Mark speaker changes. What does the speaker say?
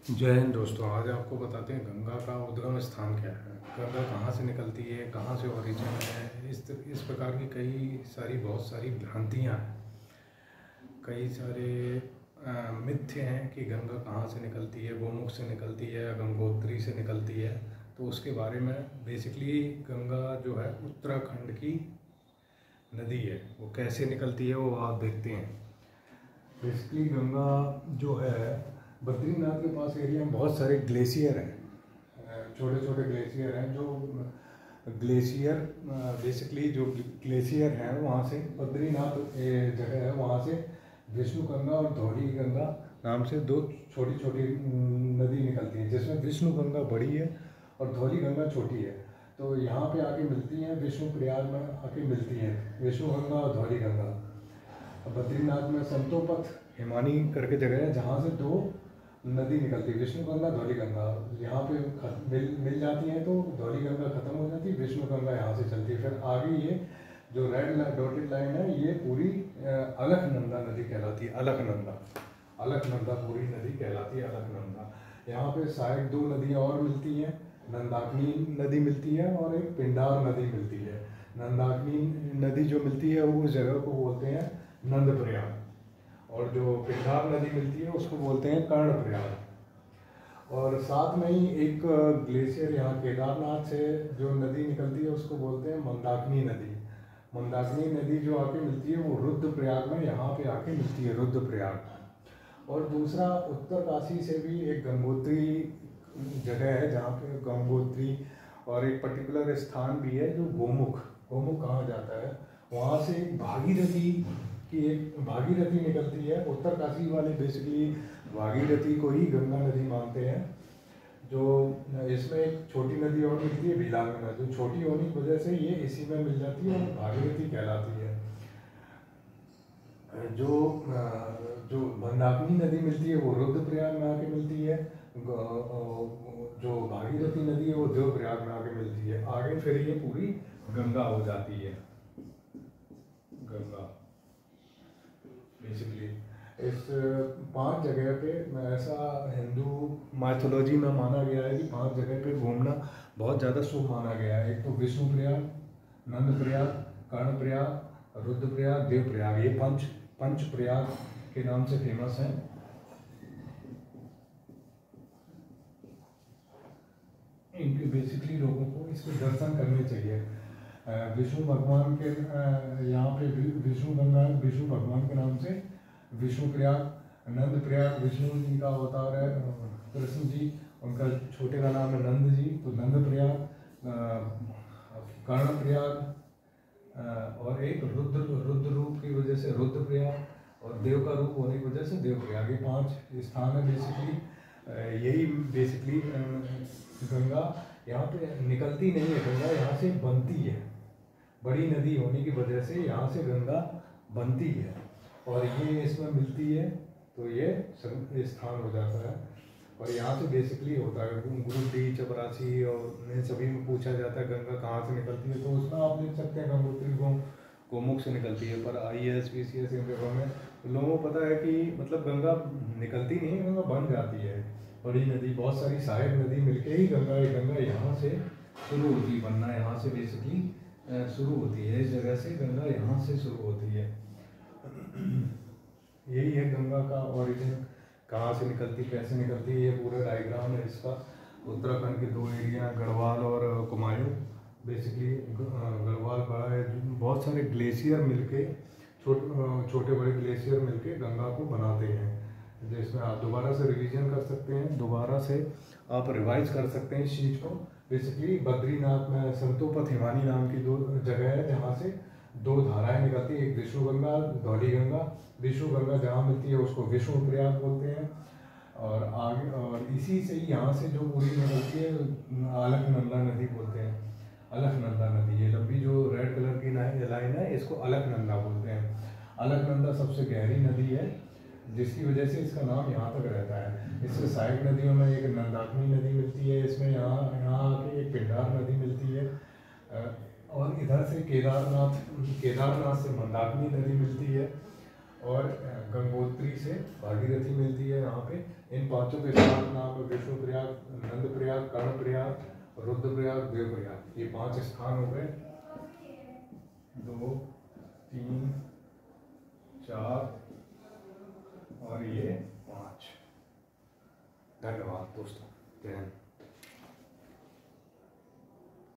Speaker 1: जय हिंद दोस्तों। आज आपको बताते हैं गंगा का उद्गम स्थान क्या है, गंगा कहाँ से निकलती है, कहाँ से ओरिजिन है। इस प्रकार की बहुत सारी भ्रांतियाँ हैं, कई सारे मिथ्य हैं कि गंगा कहाँ से निकलती है, गोमुख से निकलती है या गंगोत्री से निकलती है। तो उसके बारे में बेसिकली गंगा जो है उत्तराखंड की नदी है, वो कैसे निकलती है वो आप देखते हैं। बेसिकली गंगा जो है बद्रीनाथ के पास एरिया में बहुत सारे ग्लेशियर हैं, छोटे छोटे ग्लेशियर हैं। जो ग्लेशियर बेसिकली जो ग्लेशियर हैं वहाँ से बद्रीनाथ जगह है, वहाँ से विष्णु गंगा और धौली गंगा नाम से दो छोटी छोटी नदी निकलती हैं, जिसमें विष्णु गंगा बड़ी है और धौली गंगा छोटी है। तो यहाँ पे आके मिलती हैं, विष्णु प्रयाग में आके मिलती हैं विष्णु गंगा और धौली गंगा। बद्रीनाथ में संतोपथ हिमानी करके जगह है, जहाँ से दो नदी निकलती है, विष्णु गंगा धौली गंगा। यहाँ पे मिल जाती हैं, तो धौली गंगा खत्म हो जाती है, विष्णु गंगा यहाँ से चलती है। फिर आगे ये जो रेड डॉटेड लाइन है, ये पूरी अलकनंदा नदी कहलाती है। अलकनंदा पूरी नदी कहलाती है अलकनंदा। यहाँ पे शायद दो नदियाँ और मिलती हैं, नंदाकिनी नदी मिलती है और एक पिंडार नदी मिलती है। नंदाकिनी नदी जो मिलती है वो उस जगह को बोलते हैं नंदप्रयाग, और जो पिंडार नदी मिलती है उसको बोलते हैं कर्णप्रयाग। और साथ में ही एक ग्लेशियर यहाँ केदारनाथ से जो नदी निकलती है उसको बोलते हैं मंदाकिनी नदी। मंदाकिनी नदी जो आके मिलती है वो रुद्रप्रयाग में यहाँ पे आके मिलती है, रुद्रप्रयाग। और दूसरा उत्तर काशी से भी एक गंगोत्री जगह है, जहाँ पे गंगोत्री और एक पर्टिकुलर स्थान भी है जो गोमुख कहा जाता है। वहाँ से भागीरथी की एक भागीरथी निकलती है। उत्तर काशी वाले बेसिकली भागीरथी को ही गंगा नदी मानते हैं। जो इसमें एक छोटी नदी और मिलती है भिलांगना, जो छोटी होने की वजह से ये इसी में मिल जाती है और भागीरथी कहलाती है। जो मंदाकिनी नदी मिलती है वो रुद्रप्रयाग में आके मिलती है। जो भागीरथी नदी है वो देवप्रयाग में आके मिलती है। आगे फिर ये पूरी गंगा हो जाती है। गंगा बेसिकली इस 5 जगह पे ऐसा हिंदू माइथोलॉजी में माना गया है कि 5 जगह पे घूमना बहुत ज़्यादा शुभ माना गया है। एक तो विष्णु प्रयाग, नंद प्रयाग, कर्णप्रयाग, रुद्रप्रयाग, देवप्रयाग। ये पंच प्रयाग के नाम से फेमस हैं। इनके बेसिकली लोगों को इसके दर्शन करने चाहिए। विष्णु भगवान के यहाँ पे विष्णु भगवान के नाम से विष्णु प्रयाग, नंद प्रयाग विष्णु जी का अवतार है, कृष्ण जी, उनका छोटे का नाम है नंद जी, तो नंद प्रयाग, कर्ण प्रयाग, और एक रुद्र रूप की वजह से रुद्र प्रयाग, और देव का रूप होने की वजह से देव प्रयाग। ये 5 स्थान है बेसिकली। यही बेसिकली गंगा यहाँ पे निकलती नहीं है, गंगा यहाँ से बनती है। बड़ी नदी होने की वजह से यहाँ से गंगा बनती है और ये इसमें मिलती है, तो ये स्थान हो जाता है। और यहाँ से बेसिकली होता है ग्रुप डी, चपरासी और सभी में पूछा जाता है गंगा कहाँ से निकलती है, तो उसमें आप लिख सकते हैं गंगोत्री गोमुख से निकलती है। पर IAS PCS इन जगहों में लोगों को पता है कि मतलब गंगा निकलती नहीं है, गंगा बन जाती है। बड़ी नदी, बहुत सारी सहायक नदी मिलके ही गंगा यहाँ से शुरू होती है बनना, यहाँ से बेसिकली शुरू होती है। इस जगह से गंगा यहाँ से शुरू होती है। यही है गंगा का ओरिजिन, कहाँ से निकलती, कैसे निकलती है। ये पूरा डायग्राम है इसका। उत्तराखंड के 2 एरिया, गढ़वाल और कुमायूं। बेसिकली गढ़वाल बड़ा है, बहुत सारे ग्लेशियर मिलके छोटे बड़े ग्लेशियर मिलके गंगा को बनाते हैं, जिसमें आप दोबारा से रिवीजन कर सकते हैं, दोबारा से आप रिवाइज कर सकते हैं इस चीज़ को। बेसिकली बद्रीनाथ में संतोपथ हिमानी नाम की 2 जगह है, जहाँ से 2 धाराएं निकलती है, एक विष्णु गंगा, धौली गंगा। विष्णु गंगा जहाँ मिलती है उसको विष्णु प्रयाग बोलते हैं, और आगे और इसी से ही यहाँ से जो पूरी निकलती है अलकनंदा नदी बोलते हैं। अलकनंदा नदी, ये लंबी जो रेड कलर की लाइन है, इसको अलकनंदा बोलते हैं। अलकनंदा सबसे गहरी नदी है, जिसकी वजह से इसका नाम यहाँ तक रहता है। इससे सहायक नदियों में एक नंदाकिनी नदी मिलती है, इसमें यहाँ आके एक पिंडार नदी मिलती है, और इधर से केदारनाथ से मंदाकिनी नदी मिलती है, और गंगोत्री से भागीरथी मिलती है। यहाँ पे इन पांचों के स्थान नाम है विष्णुप्रयाग, नंदप्रयाग, कर्णप्रयाग, रुद्रप्रयाग, देवप्रयाग। ये 5 स्थान हो गए, 2 3 4 और ये 5। धन्यवाद दोस्तों, जय हिंद।